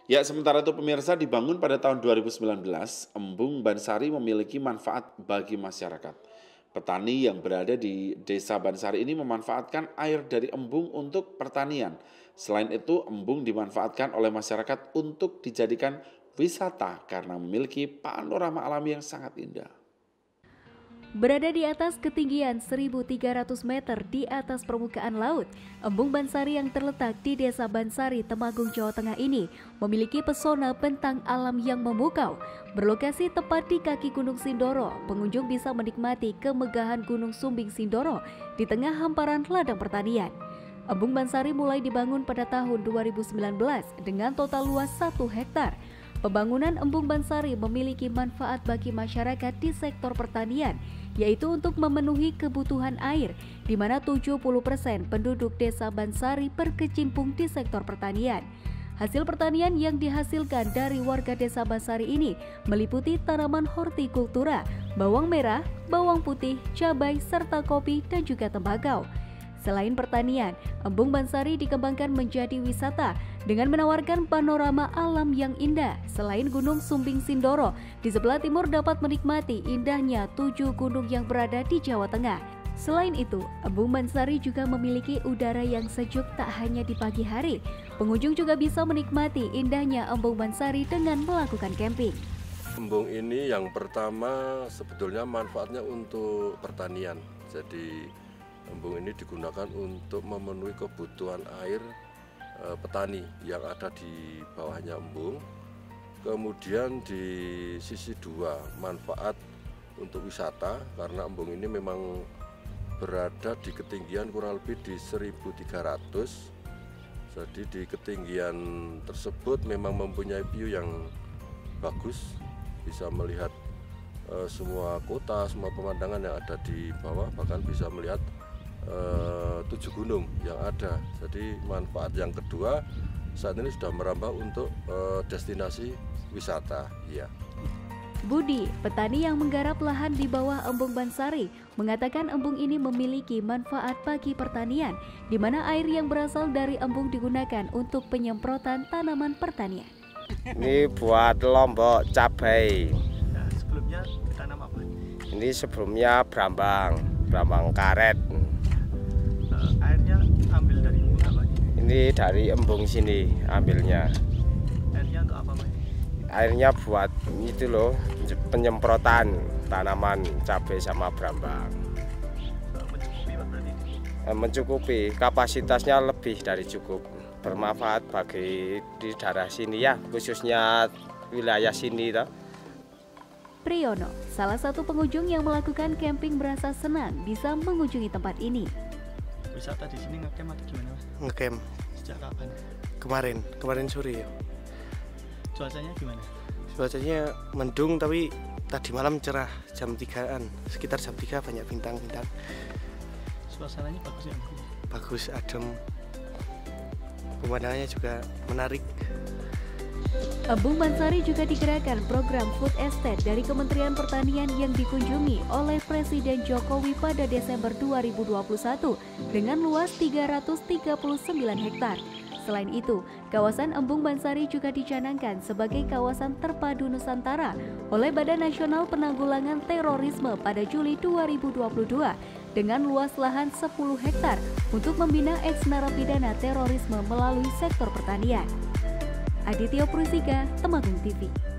Ya, sementara itu pemirsa dibangun pada tahun 2019, Embung Bansari memiliki manfaat bagi masyarakat. Petani yang berada di Desa Bansari ini memanfaatkan air dari embung untuk pertanian. Selain itu, embung dimanfaatkan oleh masyarakat untuk dijadikan wisata karena memiliki panorama alami yang sangat indah. Berada di atas ketinggian 1.300 meter di atas permukaan laut, Embung Bansari yang terletak di Desa Bansari, Temanggung, Jawa Tengah ini memiliki pesona bentang alam yang memukau. Berlokasi tepat di kaki Gunung Sindoro, pengunjung bisa menikmati kemegahan Gunung Sumbing Sindoro di tengah hamparan ladang pertanian. Embung Bansari mulai dibangun pada tahun 2019 dengan total luas 1 hektar. Pembangunan Embung Bansari memiliki manfaat bagi masyarakat di sektor pertanian, yaitu untuk memenuhi kebutuhan air, di mana 70% penduduk Desa Bansari berkecimpung di sektor pertanian. Hasil pertanian yang dihasilkan dari warga Desa Bansari ini meliputi tanaman hortikultura, bawang merah, bawang putih, cabai, serta kopi dan juga tembakau. Selain pertanian, Embung Bansari dikembangkan menjadi wisata dengan menawarkan panorama alam yang indah. Selain Gunung Sumbing Sindoro, di sebelah timur dapat menikmati indahnya 7 gunung yang berada di Jawa Tengah. Selain itu, Embung Bansari juga memiliki udara yang sejuk tak hanya di pagi hari. Pengunjung juga bisa menikmati indahnya Embung Bansari dengan melakukan camping. Embung ini yang pertama sebetulnya manfaatnya untuk pertanian. Jadi embung ini digunakan untuk memenuhi kebutuhan air petani yang ada di bawahnya embung. Kemudian di sisi dua, manfaat untuk wisata karena embung ini memang berada di ketinggian kurang lebih di 1.300. Jadi di ketinggian tersebut memang mempunyai view yang bagus, bisa melihat semua kota, semua pemandangan yang ada di bawah, bahkan bisa melihat 7 gunung yang ada. Jadi manfaat yang kedua saat ini sudah merambah untuk destinasi wisata. Ya. Budi, petani yang menggarap lahan di bawah Embung Bansari, mengatakan embung ini memiliki manfaat bagi pertanian, di mana air yang berasal dari embung digunakan untuk penyemprotan tanaman pertanian. Ini buat lombok cabai. Nah, sebelumnya ditanam apa? Ini sebelumnya brambang karet. Airnya ambil dari embung apa? Ini dari embung sini ambilnya. Airnya untuk apa, Mas? Airnya buat itu loh, penyemprotan tanaman cabai sama brambang. Mencukupi Pak berarti? Mencukupi, kapasitasnya lebih dari cukup. Bermanfaat bagi di daerah sini ya, khususnya wilayah sini toh. Priyono, salah satu pengunjung yang melakukan camping merasa senang bisa mengunjungi tempat ini. Wisata di sini ngecamp atau gimana, Mas? Ngecamp Sejak kapan? kemarin sore ya. Cuacanya gimana? Cuacanya mendung tapi tadi malam cerah, jam 3-an, sekitar jam 3 banyak bintang-bintang. Suasananya bagus ya? Bagus, adem. Pemandangannya juga menarik. Embung Bansari juga digerakkan program Food Estate dari Kementerian Pertanian yang dikunjungi oleh Presiden Jokowi pada Desember 2021 dengan luas 339 hektar. Selain itu, kawasan Embung Bansari juga dicanangkan sebagai kawasan terpadu Nusantara oleh Badan Nasional Penanggulangan Terorisme pada Juli 2022 dengan luas lahan 10 hektar untuk membina eks-narapidana terorisme melalui sektor pertanian. Aditya Prusika, Temanggung TV.